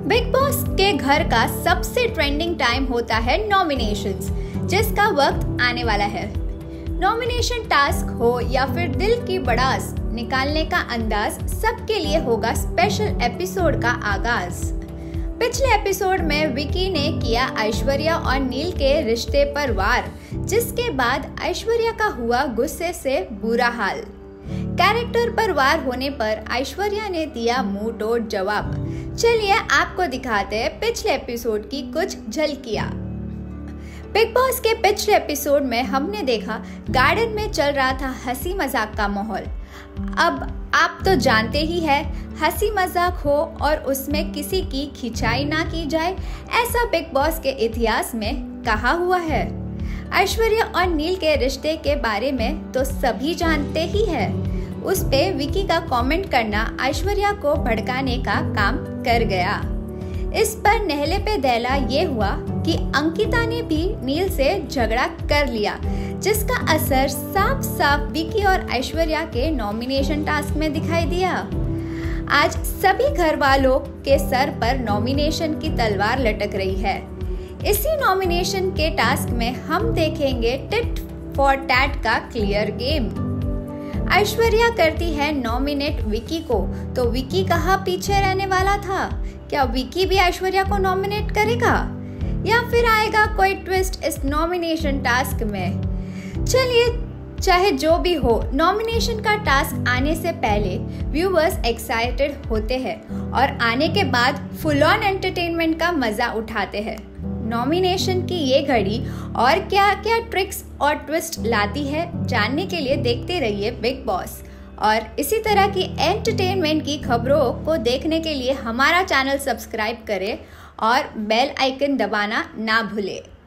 Big boss के घर का सबसे ट्रेंडिंग टाइम होता है नॉमिनेशंस, जिसका वक्त आने वाला है। नॉमिनेशन टास्क हो या फिर दिल की भड़ास निकालने का अंदाज, सबके लिए होगा स्पेशल एपिसोड का आगाज। पिछले एपिसोड में विकी ने किया ऐश्वर्या और नील के रिश्ते पर वार, जिसके बाद ऐश्वर्या का हुआ गुस्से से बुरा हाल। कैरेक्टर पर वार होने पर ऐश्वर्या ने दिया मुंह तोड़ जवाब। चलिए आपको दिखाते हैं पिछले एपिसोड की कुछ झलकियां। बिग बॉस के पिछले एपिसोड में हमने देखा गार्डन में चल रहा था हंसी मजाक का माहौल। अब आप तो जानते ही हैं, हंसी मजाक हो और उसमें किसी की खिंचाई ना की जाए, ऐसा बिग बॉस के इतिहास में कहा हुआ है। ऐश्वर्या और नील के रिश्ते के बारे में तो सभी जानते ही हैं। उस पे विकी का कमेंट करना ऐश्वर्या को भड़काने का काम कर गया। इस पर नहले पे दहला ये हुआ कि अंकिता ने भी नील से झगड़ा कर लिया, जिसका असर साफ साफ विकी और ऐश्वर्या के नॉमिनेशन टास्क में दिखाई दिया। आज सभी घर वालों के सर पर नॉमिनेशन की तलवार लटक रही है। इसी नॉमिनेशन के टास्क में हम देखेंगे टिट फॉर टैट का क्लियर गेम। ऐश्वर्या करती है नॉमिनेट विकी को, तो विकी कहाँ पीछे रहने वाला था? क्या विकी भी ऐश्वर्या को नॉमिनेट करेगा या फिर आएगा कोई ट्विस्ट इस नॉमिनेशन टास्क में? चलिए, चाहे जो भी हो, नॉमिनेशन का टास्क आने से पहले व्यूअर्स एक्साइटेड होते हैं और आने के बाद फुल ऑन एंटरटेनमेंट का मजा उठाते हैं। नॉमिनेशन की ये घड़ी और क्या क्या ट्रिक्स और ट्विस्ट लाती है, जानने के लिए देखते रहिए बिग बॉस। और इसी तरह की एंटरटेनमेंट की खबरों को देखने के लिए हमारा चैनल सब्सक्राइब करें और बेल आइकन दबाना ना भूलें।